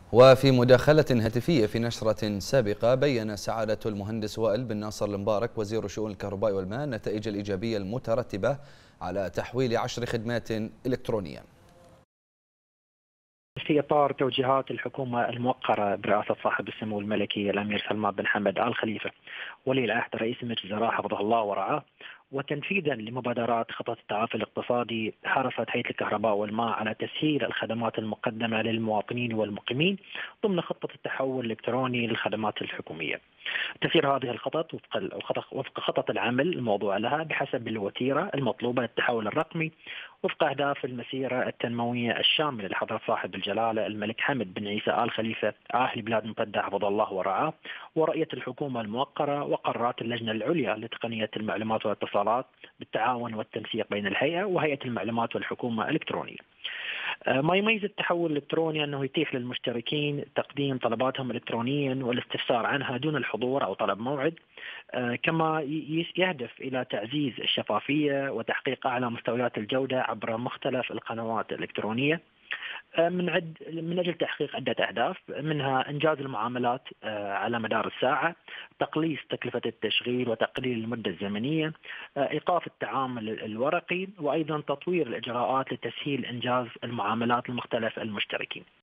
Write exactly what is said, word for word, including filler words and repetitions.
وفي مداخلة هاتفية في نشرة سابقة بين سعادة المهندس وائل بن ناصر المبارك وزير شؤون الكهرباء والماء النتائج الإيجابية المترتبة على تحويل عشر خدمات إلكترونية. في إطار توجيهات الحكومة الموقرة برئاسة صاحب السمو الملكي الأمير سلمان بن حمد آل خليفة ولي العهد رئيس مجلس الوزراء حفظه الله ورعاه، وتنفيذا لمبادرات خطط التعافي الاقتصادي، حرصت هيئة الكهرباء والماء على تسهيل الخدمات المقدمة للمواطنين والمقيمين ضمن خطة التحول الإلكتروني للخدمات الحكومية. تسير هذه الخطط وفق وفق خطط العمل الموضوع لها بحسب الوتيرة المطلوبة للتحول الرقمي وفق أهداف المسيرة التنموية الشاملة لحضرة صاحب الجلالة الملك حمد بن عيسى آل خليفة أهل بلاد مبدع حفظه الله ورعاه، ورؤية الحكومة الموقرة وقرارات اللجنة العليا لتقنية المعلومات والاتصالات بالتعاون والتنسيق بين الهيئة وهيئة المعلومات والحكومة الإلكترونية. ما يميز التحول الإلكتروني أنه يتيح للمشتركين تقديم طلباتهم إلكترونيا والاستفسار عنها دون الحضور أو طلب موعد، كما يهدف إلى تعزيز الشفافية وتحقيق أعلى مستويات الجودة عبر مختلف القنوات الإلكترونية من عد من أجل تحقيق عدة أهداف، منها إنجاز المعاملات على مدار الساعة، تقليص تكلفة التشغيل وتقليل المدة الزمنية، إيقاف التعامل الورقي، وأيضا تطوير الإجراءات لتسهيل إنجاز المعاملات لمختلف المشتركين.